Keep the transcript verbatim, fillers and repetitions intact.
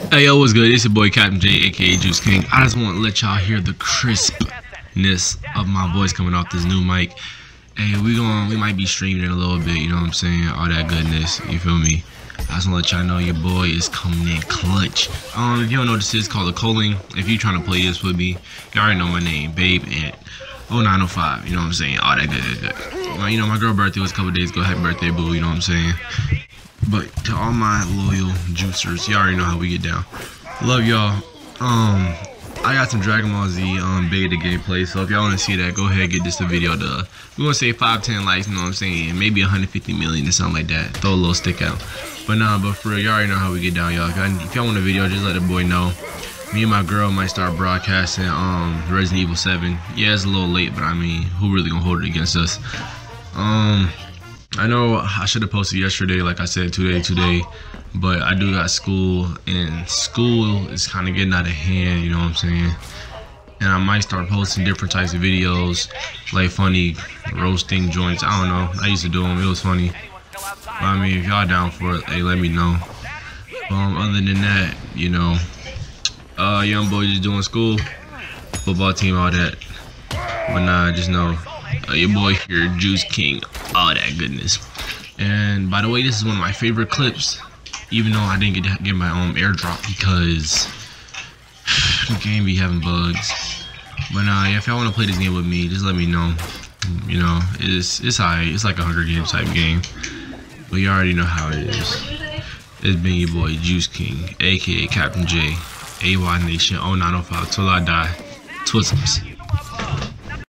Hey yo, what's good? It's your boy Captain J, aka Juice King. I just want to let y'all hear the crispness of my voice coming off this new mic. Hey, we going we might be streaming in a little bit, you know what I'm saying? All that goodness, you feel me? I just want to let y'all know your boy is coming in clutch. Um, if you don't know what this is, called a calling. If you trying to play this with me, you already know my name, Babe, and oh nine oh five, you know what I'm saying? All that good, good, good. Well, you know, my girl birthday was a couple days ago. Happy birthday, boo, you know what I'm saying? But to all my loyal juicers, you already know how we get down. Love y'all. Um, I got some Dragon Ball Z um beta gameplay, so if y'all want to see that, go ahead and get this a video. To we want to say five, ten likes, you know what I'm saying? Maybe one hundred fifty million or something like that. Throw a little stick out. But nah, but for real, y'all already know how we get down, y'all. If y'all want a video, just let the boy know. Me and my girl might start broadcasting um Resident Evil seven. Yeah, it's a little late, but I mean, who really gonna hold it against us? Um. I know I should have posted yesterday, like I said, today, today, but I do got school, and school is kind of getting out of hand, you know what I'm saying? And I might start posting different types of videos, like funny roasting joints. I don't know. I used to do them. It was funny. But I mean, if y'all down for it, hey, let me know. Um, other than that, you know, uh, young boy just doing school, football team, all that. But nah, just know. Uh, your boy here, Juice King, all that goodness. And by the way, this is one of my favorite clips, even though I didn't get to get my own airdrop because the game be having bugs. But uh, if y'all want to play this game with me, just let me know. You know, it's it's alright. It's like a Hunger Games type game, but you already know how it is. It's been your boy Juice King, aka Captain J, A Y Nation, oh nine oh five till I die. Twisms.